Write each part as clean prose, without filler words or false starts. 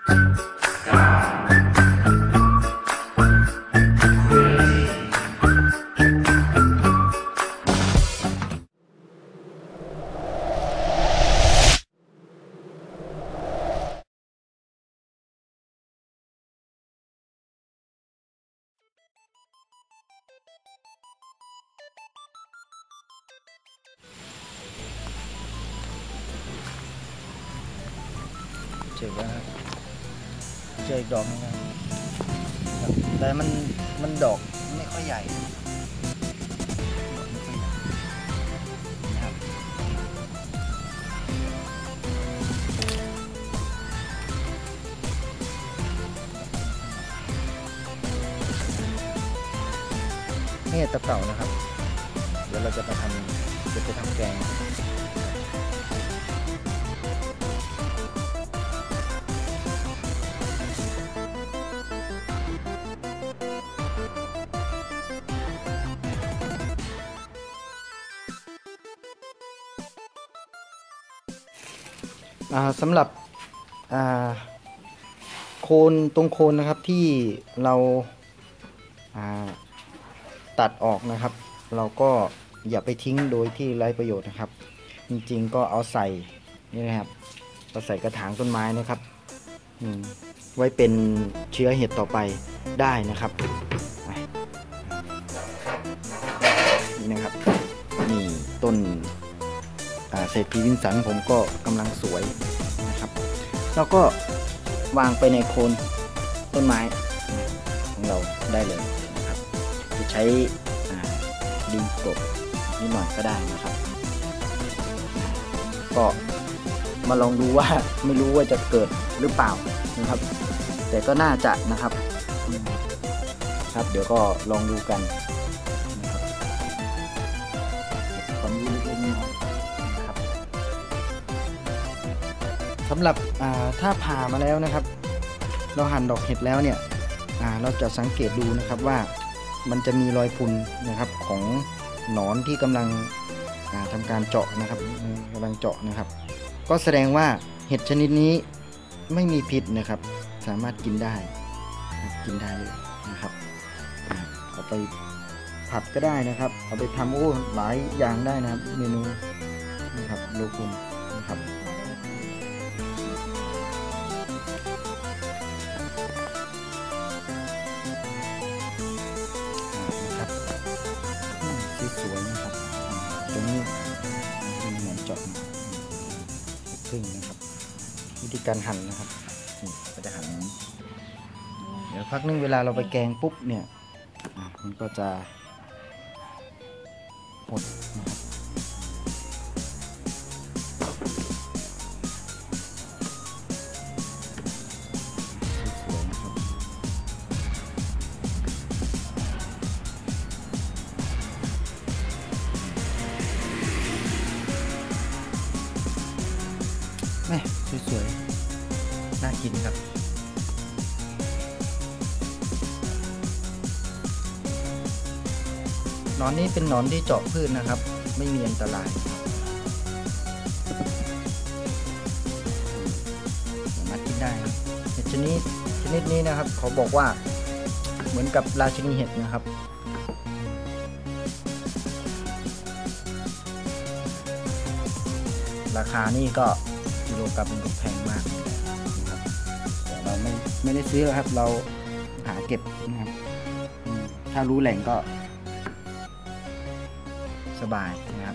เจอแล้วครับเจออีกดอกนึงครับแต่มันดอกไม่ค่อยใหญ่นะครับนี่ตะเก่านะครับเดี๋ยวเราจะไปทำแกงสำหรับโคนตรงโคนนะครับที่เราตัดออกนะครับเราก็อย่าไปทิ้งโดยที่ไร้ประโยชน์นะครับจริงๆก็เอาใส่นี่นะครับเราใส่กระถางต้นไม้นะครับไว้เป็นเชื้อเห็ดต่อไปได้นะครับนี่นะครับนี่ต้นเศรษฐีวินสันผมก็กำลังสวยนะครับแล้วก็วางไปในโคนต้นไม้ของเราได้เลยนะครับจะใช้ดินกลบนิดหน่อยก็ได้นะครับก็มาลองดูว่าไม่รู้ว่าจะเกิดหรือเปล่านะครับแต่ก็น่าจะนะครับครับเดี๋ยวก็ลองดูกันความรู้เล็กๆนะครับสำหรับถ้าผ่ามาแล้วนะครับเราหั่นดอกเห็ดแล้วเนี่ยเราจะสังเกตดูนะครับว่ามันจะมีรอยพุนนะครับของหนอนที่กำลังทำการเจาะนะครับกำลังเจาะนะครับก็แสดงว่าเห็ดชนิดนี้ไม่มีพิษนะครับสามารถกินได้เลยนะครับเอาไปผัดก็ได้นะครับเอาไปทำหลายอย่างได้นะครับเมนูนะครับโลกุนนะครับสวยนะครับตรงนี้เหมือนเจาะพึ่งนะครับวิธีการหั่นนะครับก็จะหั่นเดี๋ยวพักนึงเวลาเราไปแกงปุ๊บเนี่ยมันก็จะหดนะครับสวยนะครับแม่สวยๆน่ากินครับหนอนนี้เป็นหนอนที่เจาะพืชนะครับไม่มีอันตรายสามารถกินได้เห็ดชนิดนี้นะครับเขาบอกว่าเหมือนกับราชินีเห็ดนะครับราคานี่ก็กิโลกรัมเป็นแพงมากนะครับแต่เราไม่ได้ซื้อครับเราหาเก็บนะครับถ้ารู้แหล่งก็สบายนะครับ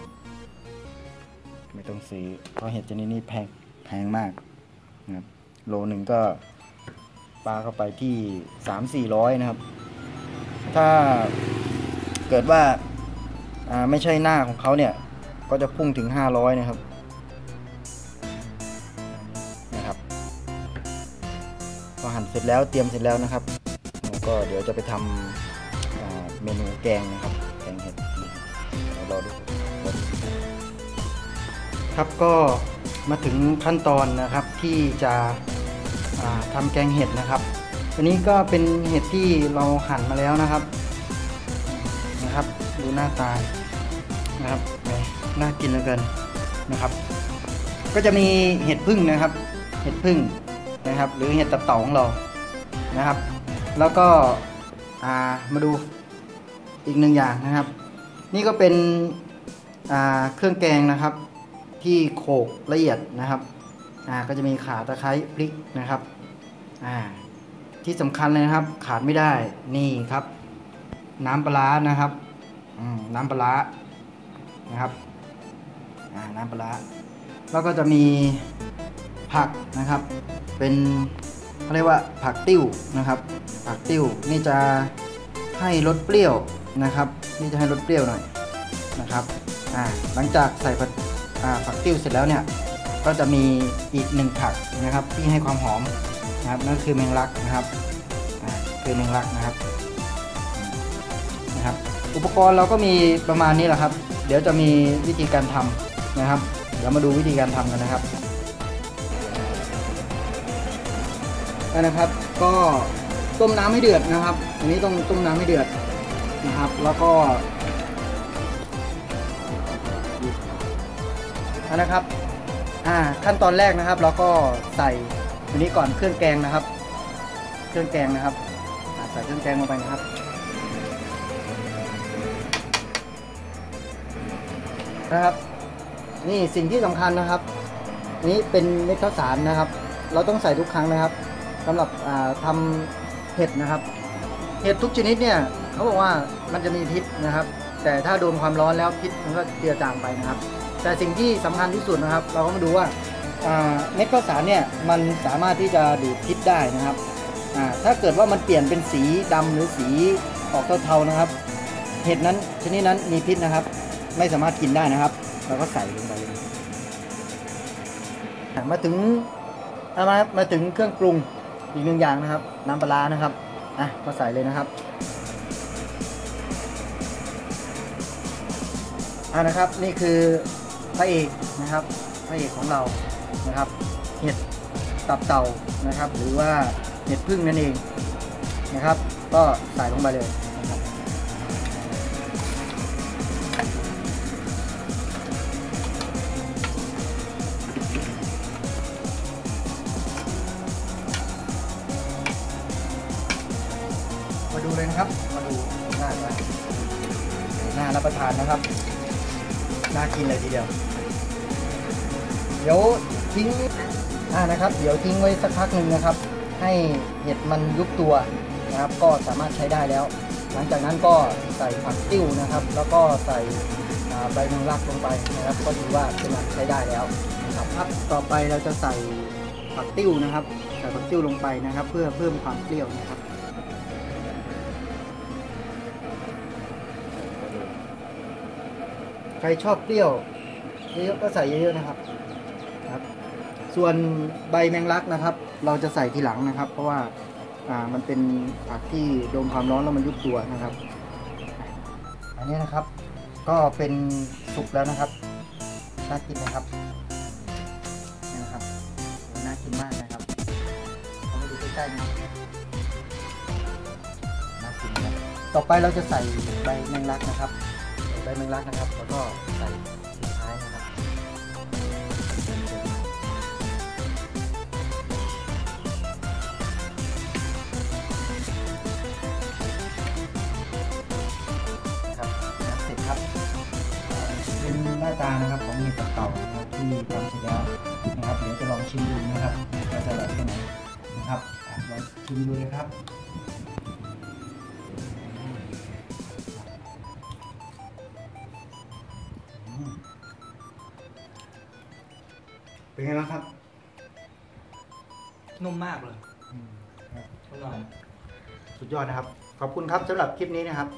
ไม่ต้องซื้อเพราะเห็ดชนิดนี้แพงมากนะครับโลหนึ่งก็ปลาเข้าไปที่300-400นะครับถ้าเกิดว่าไม่ใช่หน้าของเขาเนี่ยก็จะพุ่งถึง500นะครับพอหั่นเสร็จแล้วเตรียมเสร็จแล้วนะครับแล้วก็เดี๋ยวจะไปทำเมนูแกงนะครับแกงเห็ดรอดูครับก็มาถึงขั้นตอนนะครับที่จะทำแกงเห็ดนะครับอันนี้ก็เป็นเห็ดที่เราหั่นมาแล้วนะครับดูหน้าตานะครับน่ากินเหลือเกินนะครับก็จะมีเห็ดผึ้งนะครับเห็ดผึ้งนะครับ หรือเห็ดตับเต่าของเรานะครับ แล้วก็มาดูอีกหนึ่งอย่างนะครับ นี่ก็เป็นเครื่องแกงนะครับที่โขลกละเอียดนะครับก็จะมีข่าตะไคร้พริกนะครับที่สำคัญเลยนะครับขาดไม่ได้นี่ครับน้ำปลาร้านะครับน้ำปลาร้านะครับน้ำปลาร้าแล้วก็จะมีผักนะครับเป็นเขาเรียกว่าผักติ้วนะครับผักติ้วนี่จะให้รสเปรี้ยวนะครับนี่จะให้รสเปรี้ยวหน่อยนะครับหลังจากใส่ผักติ้วเสร็จแล้วเนี่ยก็จะมีอีกหนึ่งผักนะครับที่ให้ความหอมนะครับนั่นคือแมงลักนะครับคือแมงลักนะครับอุปกรณ์เราก็มีประมาณนี้แหละครับเดี๋ยวจะมีวิธีการทำนะครับเดี๋ยวมาดูวิธีการทำกันนะครับก็ต้มน้ำให้เดือดนะครับอันนี้ต้องต้มน้ำให้เดือดนะครับแล้วก็นะครับขั้นตอนแรกนะครับเราก็ใส่อันนี้ก่อนเครื่องแกงนะครับเครื่องแกงนะครับใส่เครื่องแกงลงไปนะครับนี่สิ่งที่สำคัญนะครับนี้เป็นเม็ดข้าวสารนะครับเราต้องใส่ทุกครั้งนะครับสำหรับทำเห็ดนะครับเห็ดทุกชนิดเนี่ยเขาบอกว่ามันจะมีพิษนะครับแต่ถ้าโดนความร้อนแล้วพิษมันก็เจือจางไปนะครับแต่สิ่งที่สำคัญที่สุดนะครับเราก็มาดูว่าเม็ดข้าวสารเนี่ยมันสามารถที่จะดูดพิษได้นะครับถ้าเกิดว่ามันเปลี่ยนเป็นสีดำหรือสีออกเทาๆนะครับเห็ดนั้นชนิดนั้นมีพิษนะครับไม่สามารถกินได้นะครับเราก็ใส่ลงไปมาถึงเครื่องปรุงอีกหนึ่งอย่างนะครับน้ำปลานะครับก็ใส่เลยนะครับนะครับนี่คือพระเอกนะครับพระเอกของเรานะครับเห็ดตับเต่านะครับหรือว่าเห็ดพึ่งนั่นเองนะครับก็ใส่ลงไปเลยนะครับมาดูเลยนะครับมาดูน่ารับประทานนะครับน่ากินเลยทีเดียวเดี๋ยวทิ้งนะครับเดี๋ยวทิ้งไว้สักพักหนึ่งนะครับให้เห็ดมันยุบตัวนะครับก็สามารถใช้ได้แล้วหลังจากนั้นก็ใส่ผักติ้วนะครับแล้วก็ใส่ใบแมงลักลงไปนะครับก็ถือว่าเป็นอันใช้ได้แล้วนะครับต่อไปเราจะใส่ผักติ้วนะครับใส่ผักติ้วลงไปนะครับเพื่อเพิ่มความเปรี้ยวนะครับใครชอบเปรี้ยวเยอะๆก็ใส่เยอะๆนะครับส่วนใบแมงลักนะครับเราจะใส่ทีหลังนะครับเพราะว่ามันเป็นผักที่โดนความร้อนแล้วมันยุบตัวนะครับอันนี้นะครับก็เป็นสุกแล้วนะครับน่ากินนะครับนี่นะครับน่ากินมากนะครับเรามาดูใกล้ๆนะน่ากินนะต่อไปเราจะใส่ใบแมงลักนะครับใบแมงลักนะครับแล้วก็ใส่สุดท้ายนะครับเป็นหน้าตานะครับของเห็ดตับเต่านะครับที่ทำเสร็จแล้วนะครับเดี๋ยวจะลองชิมดูนะครับว่าจะอร่อยแค่ไหนนะครับลองชิมดูเลยครับเป็นไงบ้างครับนุ่มมากเลยอร่อยสุดยอดนะครับขอบคุณครับสำหรับคลิปนี้นะครับ